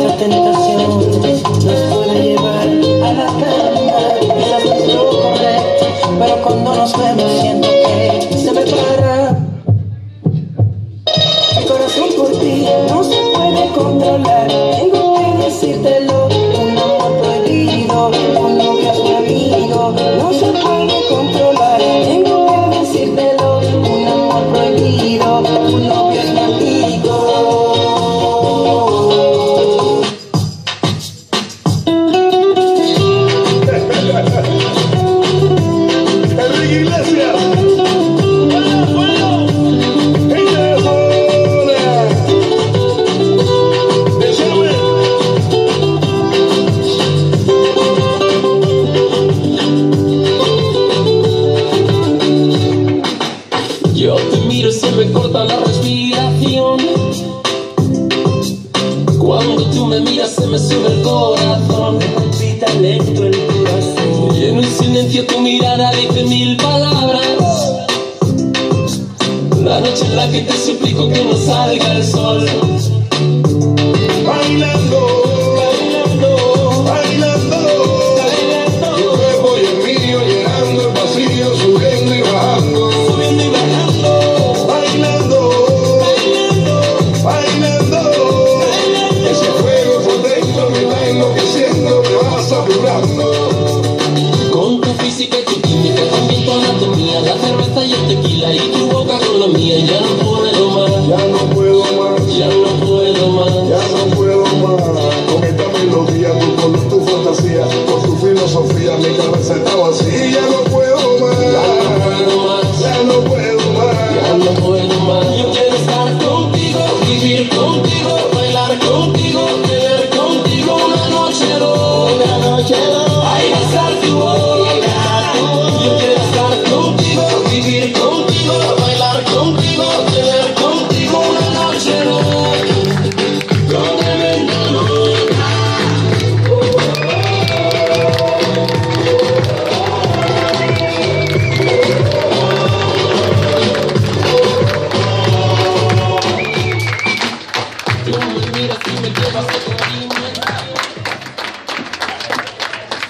La tentación nos puede llevar a la cama, quizás no es lo correcto, pero cuando nos vemos siento que se me para. Mi corazón por ti no se puede controlar, tengo que decírtelo, un amor prohibido, un novio es mi amigo, no se puede controlar, tengo que decírtelo, un amor prohibido, un novio es mi amigo. Enrique Iglesias. Yo te miro y se me corta la respiración. Cuando tú me miras se me sube el corazón, me palpita lento el corazón. Y en un silencio tu mirada dice mil palabras. La noche en la que te suplico que no salga el sol. Bailando, bailando, bailando, bailando. Tu cuerpo y el mío llenando el vacío, subiendo y bajando. Subiendo y bajando. Bailando, bailando, bailando. Ese fuego por dentro me va enloqueciendo, me va saturando. Con tu física y tu química, también tu anatomía, la cerveza y el tequila y tu boca con la mía. Ya no puedo más, Ya no puedo más, ya no puedo más. ya no puedo más. Con esta melodía, tu color, tu fantasía, con tu filosofía, mi cabeza está vacía. Ya no puedo más, Ya no puedo más, ya no puedo más. ya no puedo más. Yo quiero estar contigo, vivir contigo, bailar contigo, tener contigo una noche loca. Ay, besar tu boca. Yo quiero estar contigo, vivir contigo, bailar contigo, tener contigo una noche loca. Tremenda loca. Tú me miras y me llevas a tu